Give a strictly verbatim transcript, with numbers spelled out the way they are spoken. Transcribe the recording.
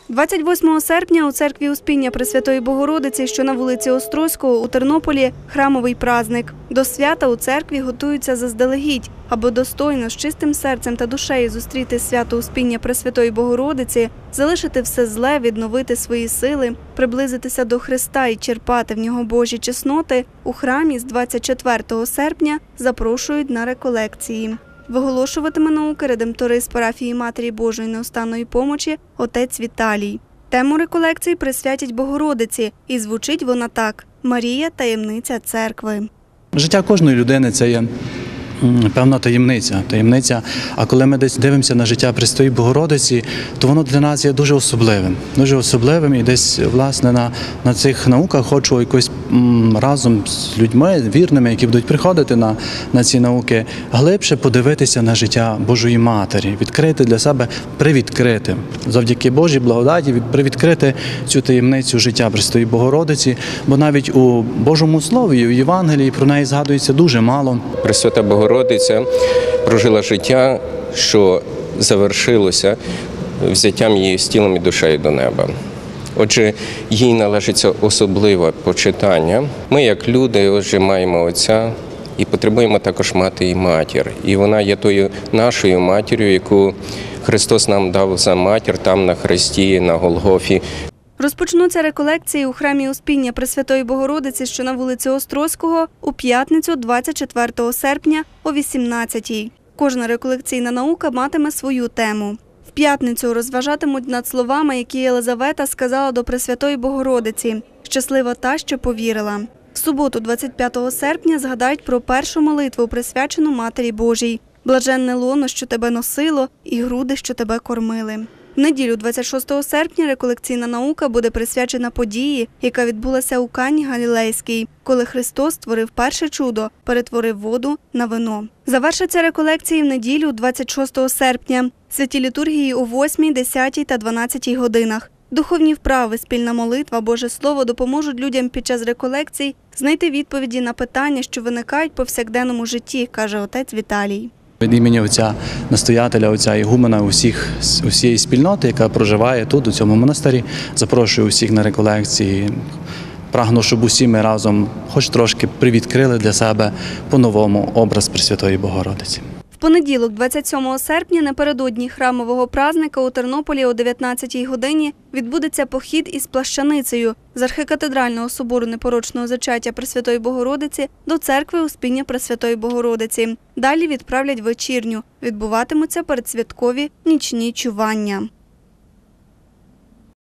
двадцять восьмого серпня у церкві Успіння Пресвятої Богородиці, що на вулиці Острозького у Тернополі, храмовий праздник. До свята у церкві готуються заздалегідь, аби достойно, з чистим серцем та душею зустріти свято Успіння Пресвятої Богородиці, залишити все зле, відновити свої сили, приблизитися до Христа і черпати в нього Божі чесноти, у храмі з двадцять четвертого серпня запрошують на реколекції. Виголошуватиме науки редемторист парафії Матері Божої Неустанної Помочі отець Віталій. Тему реколекцій присвятять Богородиці, і звучить вона так – «Марія – таємниця церкви». Життя кожної людини – це є певна таємниця. таємниця. А коли ми десь дивимося на життя Пресвятої Богородиці, то воно для нас є дуже особливим. Дуже особливим і десь, власне, на, на цих науках хочу якось м, разом з людьми, вірними, які будуть приходити на, на ці науки, глибше подивитися на життя Божої Матері, відкрити для себе, привідкрити, завдяки Божій благодаті, привідкрити цю таємницю життя Пресвятої Богородиці, бо навіть у Божому Слові, у Євангелії про неї згадується дуже мало. Пресвята Богородиця прожила життя, що завершилося взяттям її з тілом і душею до неба. Отже, їй належиться особливе почитання. Ми, як люди, отже, маємо Отця і потребуємо також мати і матір. І вона є тою нашою матір'ю, яку Христос нам дав за матір там на хресті, на Голгофі. Розпочнуться реколекції у храмі Успіння Пресвятої Богородиці, що на вулиці Острозького, у п'ятницю двадцять четвертого серпня о вісімнадцятій. Кожна реколекційна наука матиме свою тему. В п'ятницю розважатимуть над словами, які Єлизавета сказала до Пресвятої Богородиці «Щаслива та, що повірила». В суботу, двадцять п'ятого серпня, згадають про першу молитву, присвячену Матері Божій «Блаженне лоно, що тебе носило, і груди, що тебе кормили». В неділю, двадцять шостого серпня, реколекційна наука буде присвячена події, яка відбулася у Кані Галілейській, коли Христос створив перше чудо – перетворив воду на вино. Завершаться реколекції в неділю, двадцять шостого серпня. Святі літургії у восьмій, десятій та дванадцятій годинах. Духовні вправи, спільна молитва, Боже Слово допоможуть людям під час реколекцій знайти відповіді на питання, що виникають в повсякденному житті, каже отець Віталій. Від імені отця настоятеля, отця Ігумена, усіх, усієї спільноти, яка проживає тут, у цьому монастирі, запрошую усіх на реколекції. Прагну, щоб усі ми разом хоч трошки привідкрили для себе по-новому образ Пресвятої Богородиці. В понеділок, двадцять сьомого серпня, напередодні храмового празника у Тернополі о дев'ятнадцятій годині відбудеться похід із плащаницею з архікатедрального собору непорочного зачаття Пресвятої Богородиці до церкви Успіння Пресвятої Богородиці. Далі відправлять вечірню. Відбуватимуться передсвяткові нічні чування.